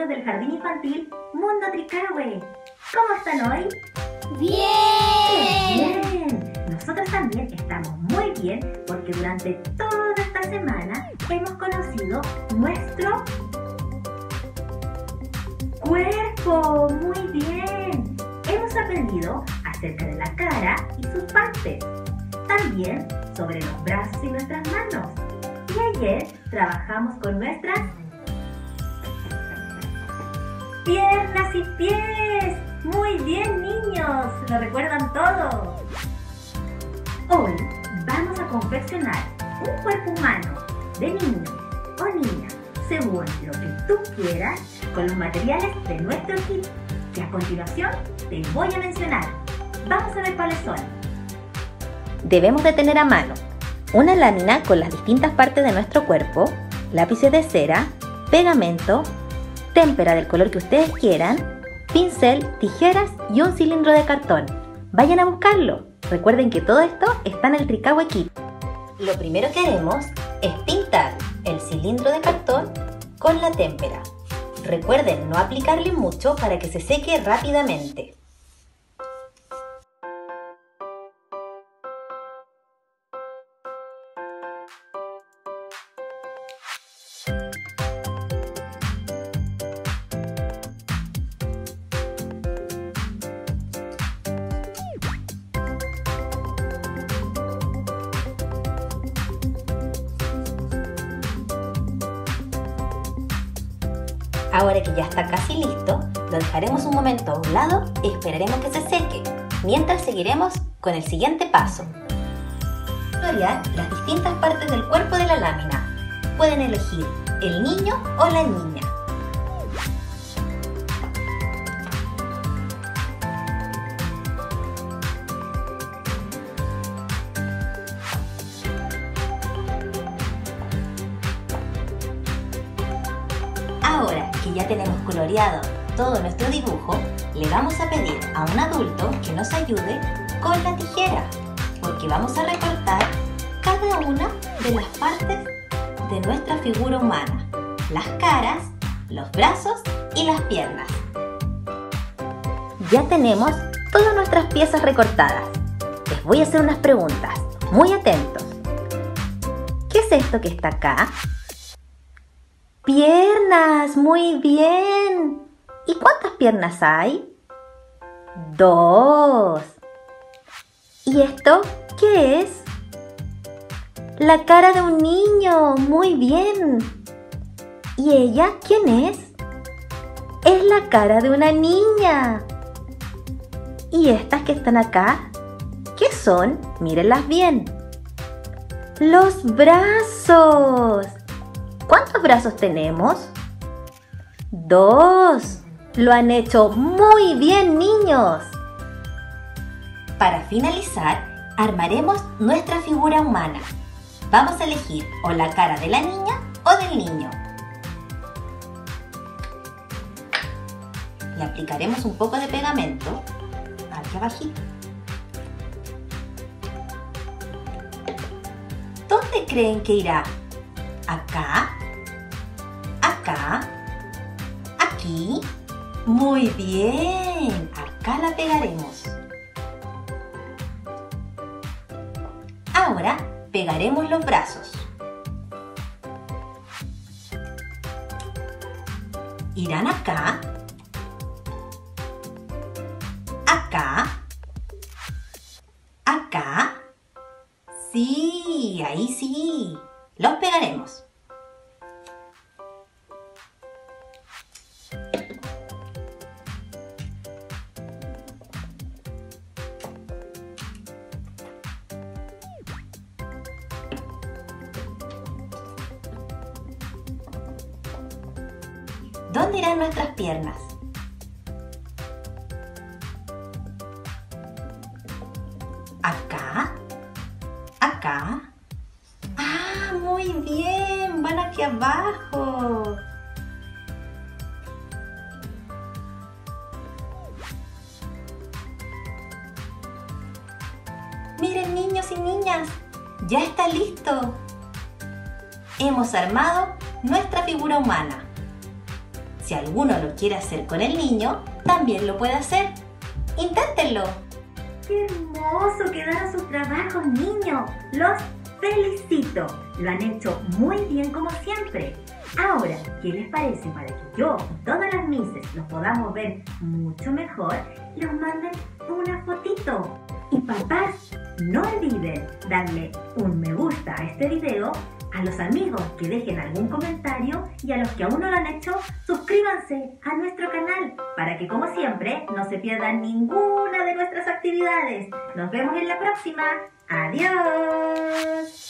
niños del Jardín Infantil Mundo Tricahue. ¿Cómo están hoy? ¡Bien! ¡Bien! Nosotros también estamos muy bien porque durante toda esta semana hemos conocido nuestro cuerpo. ¡Muy bien! Hemos aprendido acerca de la cara y sus partes. También sobre los brazos y nuestras manos. Y ayer trabajamos con nuestras piernas y pies. ¡Muy bien, niños! ¿Lo recuerdan todo? Hoy vamos a confeccionar un cuerpo humano de niño o niña según lo que tú quieras con los materiales de nuestro kit, que a continuación te voy a mencionar. Vamos a ver cuáles son. Debemos de tener a mano una lámina con las distintas partes de nuestro cuerpo, lápices de cera, pegamento, témpera del color que ustedes quieran, pincel, tijeras y un cilindro de cartón. Vayan a buscarlo. Recuerden que todo esto está en el Tricahue Kit. Lo primero que haremos es pintar el cilindro de cartón con la témpera. Recuerden no aplicarle mucho para que se seque rápidamente. Ahora que ya está casi listo, lo dejaremos un momento a un lado y esperaremos que se seque, mientras seguiremos con el siguiente paso. Colorear las distintas partes del cuerpo de la lámina. Pueden elegir el niño o la niña. Ahora que ya tenemos coloreado todo nuestro dibujo, le vamos a pedir a un adulto que nos ayude con la tijera, porque vamos a recortar cada una de las partes de nuestra figura humana, las caras, los brazos y las piernas. Ya tenemos todas nuestras piezas recortadas. Les voy a hacer unas preguntas, muy atentos. ¿Qué es esto que está acá? ¡Piernas! ¡Muy bien! ¿Y cuántas piernas hay? 2. ¿Y esto qué es? La cara de un niño. ¡Muy bien! ¿Y ella quién es? Es la cara de una niña. ¿Y estas que están acá? ¿Qué son? Mírenlas bien. ¡Los brazos! ¿Cuántos brazos tenemos? 2. Lo han hecho muy bien, niños. Para finalizar, armaremos nuestra figura humana. Vamos a elegir o la cara de la niña o del niño. Le aplicaremos un poco de pegamento aquí abajito. ¿Dónde creen que irá? ¿Acá? ¿Acá? ¿Aquí? ¡Muy bien! Acá la pegaremos. Ahora pegaremos los brazos. ¿Irán acá? ¿Acá? ¿Acá? ¡Sí! ¡Ahí sí! Los pegaremos. ¿Dónde irán nuestras piernas? ¿Acá? ¿Acá? ¡Ah, muy bien! Van aquí abajo. Miren, niños y niñas, ya está listo. Hemos armado nuestra figura humana. Si alguno lo quiere hacer con el niño, también lo puede hacer. ¡Inténtenlo! ¡Qué hermoso quedaron sus trabajos, niños! ¡Los felicito! Lo han hecho muy bien como siempre. Ahora, ¿qué les parece para que yo y todas las mises los podamos ver mucho mejor? Les manden una fotito. Y papás, no olviden darle un me gusta a este video, a los amigos que dejen algún comentario y a los que aún no lo han hecho, suscríbanse a nuestro canal para que, como siempre, no se pierdan ninguna de nuestras actividades. Nos vemos en la próxima. ¡Adiós!